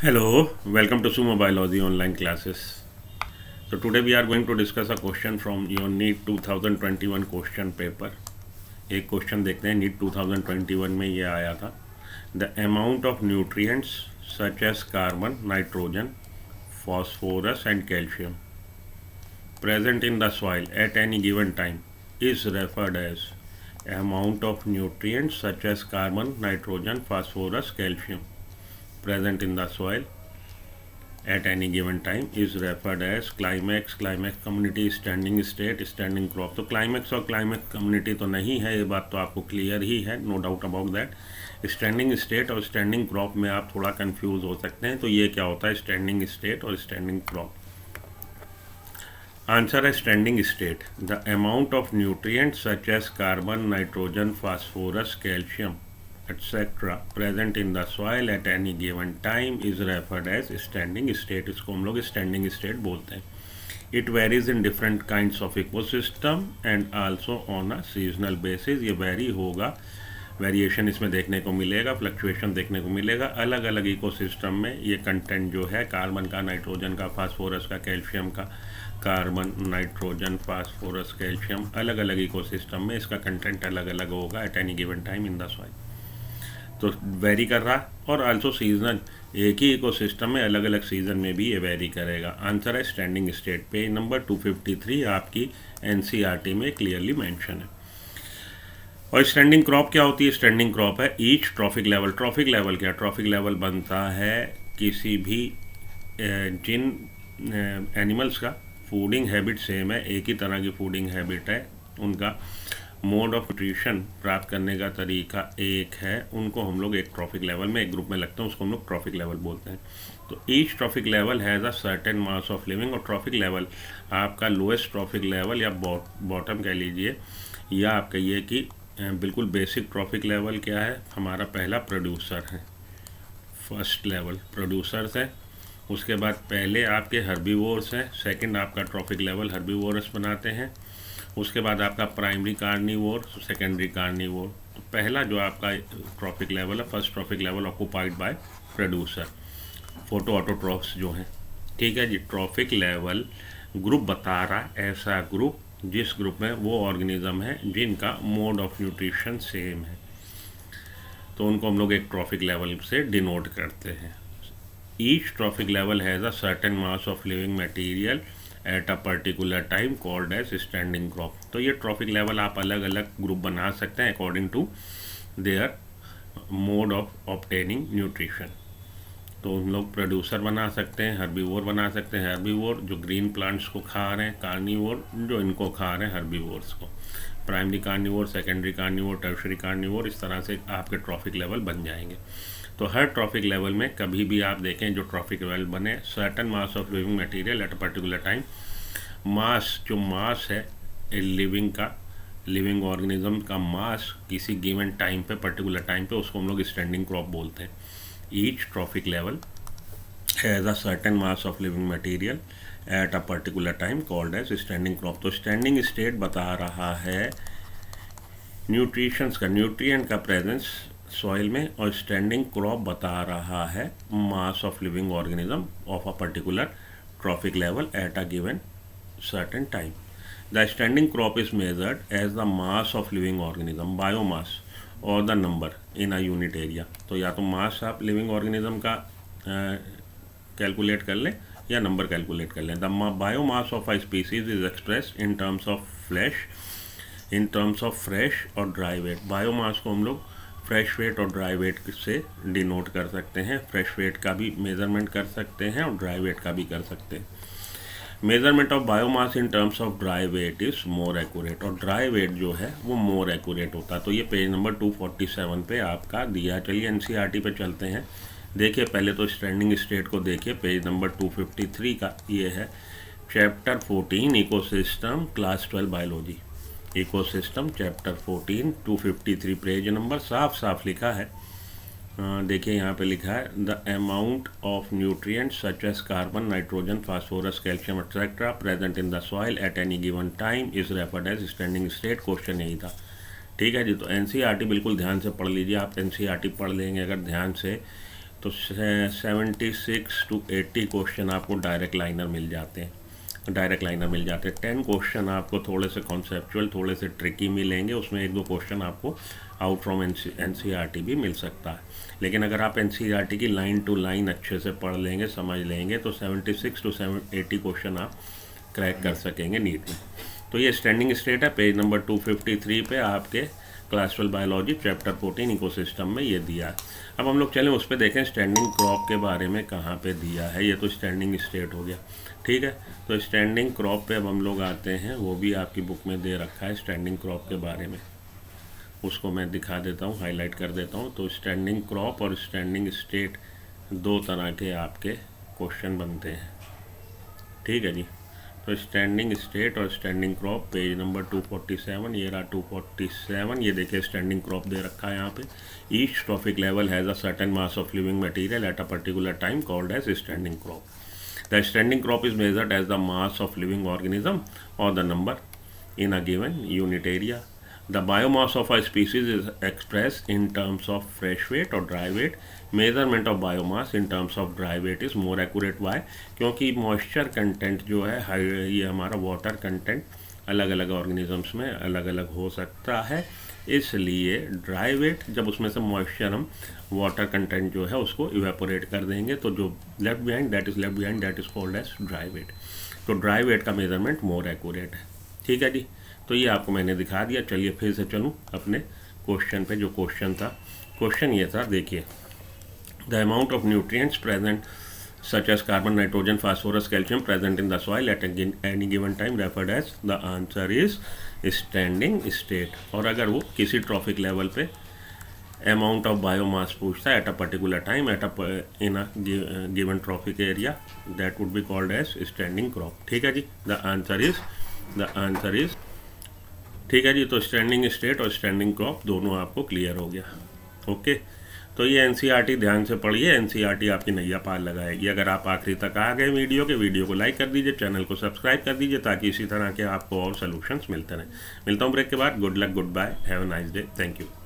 Hello, welcome to Sumo Biology online classes. So today we are going to discuss a question from your NEET 2021 question paper. एक question देखते हैं NEET 2021 में ये आया था। The amount of nutrients such as carbon, nitrogen, phosphorus and calcium present in the soil at any given time is referred as amount of nutrients such as carbon, nitrogen, phosphorus, calcium present in the soil at any given time is referred as climax, climax community, standing state, standing crop। तो climax और climax community तो नहीं है, ये बात तो आपको clear ही है, no doubt about that. Standing state और स्टैंडिंग क्रॉप में आप थोड़ा कंफ्यूज हो सकते हैं। तो ये क्या होता है स्टैंडिंग स्टेट और स्टैंडिंग क्रॉप? आंसर है standing state. The amount of nutrients such as carbon, nitrogen, phosphorus, calcium etc. present in the soil at any given time is referred as standing state। इसको हम लोग standing state बोलते हैं। It varies in different kinds of ecosystem and also on a seasonal basis। ये vary होगा, variation इसमें देखने को मिलेगा, फ्लक्चुएशन देखने को मिलेगा। अलग अलग इकोसिस्टम में ये कंटेंट जो है कार्बन का, नाइट्रोजन का, फास्फोरस का, कैल्शियम का, कार्बन, नाइट्रोजन, फास्फोरस, कैल्शियम, अलग अलग इकोसिस्टम में इसका कंटेंट अलग अलग होगा at any given time in the soil. तो वेरी कर रहा, और आल्सो सीजनल, एक ही इकोसिस्टम में अलग अलग सीजन में भी ये वेरी करेगा। आंसर है स्टैंडिंग स्टेट। पेज नंबर 253 आपकी एनसीईआरटी में क्लियरली मेंशन है। और स्टैंडिंग क्रॉप क्या होती है? स्टैंडिंग क्रॉप है each trophic level. Trophic level क्या? ट्रॉफिक लेवल बनता है किसी भी जिन एनिमल्स का फूडिंग हैबिट सेम है, एक ही तरह की फूडिंग हैबिट है, उनका मोड ऑफ न्यूट्रिशन प्राप्त करने का तरीका एक है, उनको हम लोग एक ट्रॉफिक लेवल में, एक ग्रुप में लगते हैं, उसको हम लोग ट्रॉफिक लेवल बोलते हैं। तो each trophic level has a certain mass of living. और ट्रॉफिक लेवल आपका लोएस्ट ट्रॉफिक लेवल या बॉटम कह लीजिए, या आप कहिए कि बिल्कुल बेसिक ट्रॉफिक लेवल क्या है? हमारा पहला प्रोड्यूसर है, फर्स्ट लेवल प्रोड्यूसर्स है। उसके बाद पहले आपके हर्बीवोर्स हैं, सेकंड आपका ट्रॉफिक लेवल हर्बीवोरस बनाते हैं। उसके बाद आपका प्राइमरी कार्निवोर, सेकेंडरी कार्निवोर। तो पहला जो आपका ट्रॉफिक लेवल है, first trophic level occupied by producer, photoautotrophs जो हैं। ठीक है जी। ट्रॉफिक लेवल ग्रुप बता रहा है ऐसा ग्रुप जिस ग्रुप में वो ऑर्गेनिज्म है जिनका मोड ऑफ न्यूट्रिशन सेम है, तो उनको हम लोग एक ट्रॉफिक लेवल से डिनोट करते हैं। Each trophic level has a certain mass of living material at a particular time called as standing crop. तो ये ट्रॉफिक लेवल आप अलग अलग ग्रुप बना सकते हैं according to their mode of obtaining nutrition. तो हम लोग प्रोड्यूसर बना सकते हैं, हर्बीवोर बना सकते हैं, हर्बीवोर जो ग्रीन प्लांट्स को खा रहे हैं, कार्निवोर जो इनको खा रहे हैं हर्बीवोर्स को, primary carnivore, secondary carnivore, tertiary carnivore. इस तरह से आपके ट्रॉफिक लेवल बन जाएंगे। तो हर ट्रॉफिक लेवल में कभी भी आप देखें जो ट्रॉफिक लेवल बने, certain mass of living material at a particular time. Mass, जो मास है लिविंग का, लिविंग ऑर्गेनिज्म का मास किसी गिवन टाइम पे, पर्टिकुलर टाइम पे, उसको हम लोग स्टैंडिंग क्रॉप बोलते हैं। Each trophic level has a certain mass of living material at a particular time called as standing crop. तो स्टैंडिंग स्टेट बता रहा है न्यूट्रिशंस का, न्यूट्रिएंट का प्रेजेंस सॉइल में, और स्टैंडिंग क्रॉप बता रहा है mass of living organism of a particular trophic level at a given certain time. The standing crop is measured as the mass of living organism, biomass और the number in a unit area. तो या तो मास आप living organism का calculate कर लें या number calculate कर लें। The biomass of a species is expressed in terms of flash, in terms of fresh और ड्राई वेट। बायोमास को हम लोग फ्रेश वेट और ड्राई वेट से डिनोट कर सकते हैं। फ्रेश वेट का भी मेज़रमेंट कर सकते हैं और ड्राई वेट का भी कर सकते हैं। Measurement of biomass in terms of dry weight is more accurate, और ड्राई वेट जो है वो मोर एक्यूरेट होता है। तो ये पेज नंबर 247 पे आपका दिया। चलिए एनसीईआरटी पे चलते हैं। देखिए पहले तो स्टैंडिंग स्टेट को देखिए, पेज नंबर 253 का ये है, chapter 14 ecosystem, class 12 biology, ecosystem chapter 14, 253 page number. साफ साफ लिखा है, देखिए यहाँ पे लिखा है the amount of nutrients such as carbon, nitrogen, phosphorus, calcium etcetera present in the soil at any given time is referred as standing state. Question यही था। ठीक है जी। तो एनसीईआरटी बिल्कुल ध्यान से पढ़ लीजिए। आप एनसीईआरटी पढ़ लेंगे अगर ध्यान से, तो 76 to 80 क्वेश्चन आपको डायरेक्ट लाइनर मिल जाते हैं। 10 क्वेश्चन आपको थोड़े से कॉन्सेप्चुअल, थोड़े से ट्रिकी मिलेंगे, उसमें 1-2 क्वेश्चन आपको आउट फ्रॉम NCERT भी मिल सकता है। लेकिन अगर आप NCERT की लाइन टू लाइन अच्छे से पढ़ लेंगे, समझ लेंगे, तो 76 to 80 क्वेश्चन आप क्रैक कर सकेंगे नीट में। तो ये स्टैंडिंग स्टेट है, पेज नंबर 253 पे आपके क्लास 12 बायोलॉजी चैप्टर 14 इकोसिस्टम में ये दिया है। अब हम लोग चलें उस पर देखें स्टैंडिंग क्रॉप के बारे में कहाँ पे दिया है। ये तो स्टैंडिंग स्टेट हो गया, ठीक है। तो स्टैंडिंग क्रॉप पे अब हम लोग आते हैं, वो भी आपकी बुक में दे रखा है स्टैंडिंग क्रॉप के बारे में। उसको मैं दिखा देता हूँ, हाईलाइट कर देता हूँ। तो स्टैंडिंग क्रॉप और स्टैंडिंग स्टेट 2 तरह के आपके क्वेश्चन बनते हैं, ठीक है जी। तो स्टैंडिंग स्टेट और स्टैंडिंग क्रॉप पेज नंबर 247, ये रहा 247। ये देखिए स्टैंडिंग क्रॉप दे रखा है यहाँ पे। Each trophic level has a certain mass of living material at a particular time called as standing crop. The standing crop is measured as the mass of living organism और the number in a given unit area. The biomass of a species is expressed in terms of fresh weight or dry weight. Measurement of biomass in terms of dry weight is more accurate. Why? क्योंकि moisture content जो है ये हमारा water content अलग अलग organisms में अलग अलग हो सकता है, इसलिए ड्राई वेट जब उसमें से मॉइस्चर हम वाटर कंटेंट जो है उसको इवेपोरेट कर देंगे तो जो left behind that is called as dry weight. तो ड्राई वेट का मेजरमेंट मोर एक्यूरेट है, ठीक है जी। तो ये आपको मैंने दिखा दिया। चलिए फिर से चलूँ अपने क्वेश्चन पे। जो क्वेश्चन था, क्वेश्चन ये था, देखिए, the amount of nutrients present such as carbon, nitrogen, phosphorus, calcium present in the soil at any given time referred as. The answer is standing state. और अगर वो किसी ट्रॉफिक लेवल पे अमाउंट ऑफ बायोमास पूछता है at a particular time in a given trophic area, that would be called as standing crop, ठीक है जी। The answer is ठीक है जी। तो स्टैंडिंग स्टेट और स्टैंडिंग क्रॉप दोनों आपको क्लियर हो गया, ओके। तो ये NCERT ध्यान से पढ़िए, NCERT आपकी नैया पार लगाएगी। अगर आप आखिरी तक आ गए वीडियो को लाइक कर दीजिए, चैनल को सब्सक्राइब कर दीजिए ताकि इसी तरह के आपको और सोल्यूशंस मिलते रहें। मिलता हूँ ब्रेक के बाद। Good luck, goodbye, have a nice day, thank you.